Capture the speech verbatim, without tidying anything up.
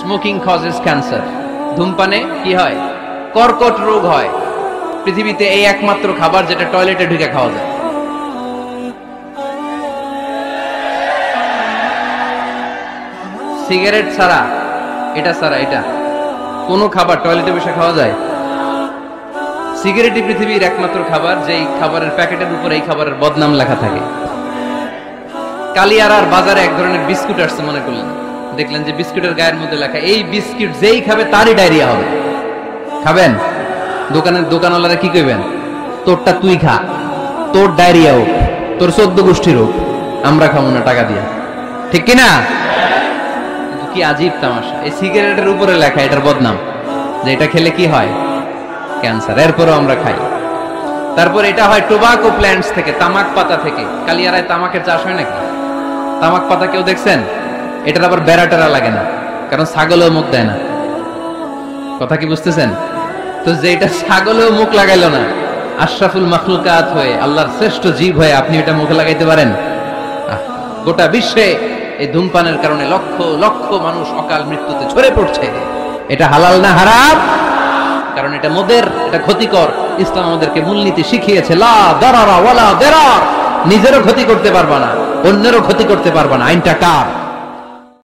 Smoking causes cancer. ধূমপানে কি হয়? কর্কট রোগ হয়। পৃথিবীতে এই একমাত্র খাবার যেটা টয়লেটে ঢুকে খাওয়া যায়। সিগারেট ছাড়া, এটা ছাড়া, এটা কোন খাবার টয়লেটে বসে খাওয়া যায়? সিগারেটই পৃথিবীর একমাত্র খাবার যেই খাবারের প্যাকেটের উপর এই খাবারের বদনাম লেখা থাকে। কালিয়ারার বাজারে এক ধরনের বিস্কুট আসছে, মনে করলেন, দেখলেন যে বিস্কুটের গায়ের মধ্যে লেখা এই বিস্কুট যেই খাবে তারই ডায়রিয়া হবে। খাবেন? দোকানের দোকানওয়ালারা কি কইবেন? তোরটা তুই খা, তোর ডায়রিয়া হোক, তোর চোদ্দ গোষ্ঠীর হোক, আমরা খাবো না টাকা দিয়ে। ঠিক কিনা? কি আজীব তামাশা! এই সিগারেটের উপরে লেখা এটার বদনাম, যে এটা খেলে কি হয়? ক্যান্সার। এরপরও আমরা খাই। তারপর এটা হয় টোবাকো প্ল্যান্টস থেকে, তামাক পাতা থেকে। কালিয়ারায় তামাকের চাষ হয় নাকি? তামাক পাতা কেউ দেখছেন? এটার আবার বেড়া টেরা লাগে না, কারণ ছাগলেও মুখ দেয় না। কথা কি বুঝতেছেন? তো যেটা ছাগলেও মুখ লাগাইলো না, আশরাফুল মাখলুকাত হয়ে, আল্লাহর শ্রেষ্ঠ জীব হয়ে আপনি এটা মুখে লাগাইতে পারেন? গোটা বিশ্বে এই ধূমপানের কারণে লক্ষ লক্ষ মানুষ অকাল মৃত্যুতে ঝরে পড়ছে। এটা হালাল না হারাম? কারণ এটা মদের, এটা ক্ষতিকর। ইসলাম আমাদেরকে মূলনীতি শিখিয়েছে, লা দারারা ওয়ালা দিরার। নিজেরও ক্ষতি করতে পারবা না, অন্যেরও ক্ষতি করতে পারবা না। আইনটা কার?